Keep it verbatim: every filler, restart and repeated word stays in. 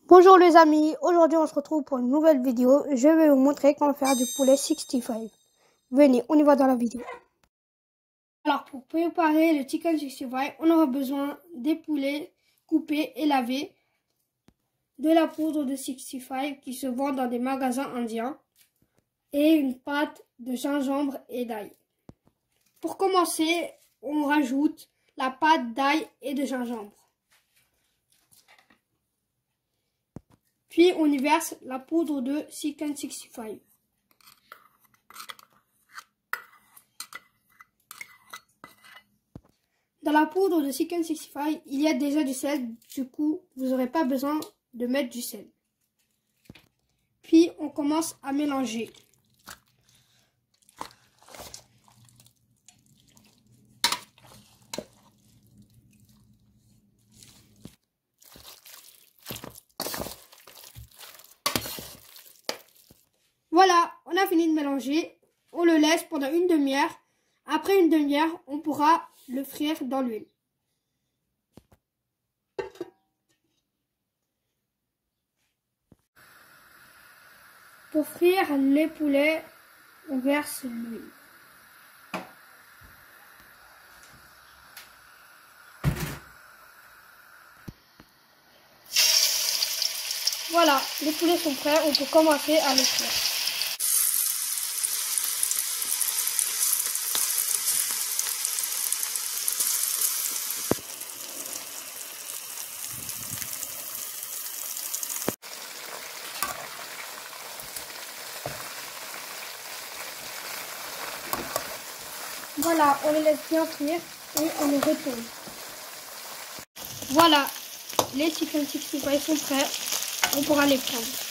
Bonjour les amis, aujourd'hui on se retrouve pour une nouvelle vidéo. Je vais vous montrer comment faire du poulet soixante-quinze. Venez, on y va dans la vidéo. Alors pour préparer le chicken soixante-quinze, on aura besoin des poulets coupés et lavés, de la poudre de soixante-quinze qui se vend dans des magasins indiens et une pâte de gingembre et d'ail. Pour commencer, on rajoute la pâte d'ail et de gingembre. Puis on y verse la poudre de chicken soixante-quinze. Dans la poudre de chicken soixante-quinze, il y a déjà du sel, du coup vous n'aurez pas besoin de mettre du sel. Puis on commence à mélanger. Voilà, on a fini de mélanger. On le laisse pendant une demi-heure. Après une demi-heure, on pourra le frire dans l'huile. Pour frire les poulets, on verse l'huile. Voilà, les poulets sont prêts, on peut commencer à les frire. Voilà, on les laisse bien frire et on les retourne. Voilà, les chicken soixante-quinze sont prêts, on pourra les prendre.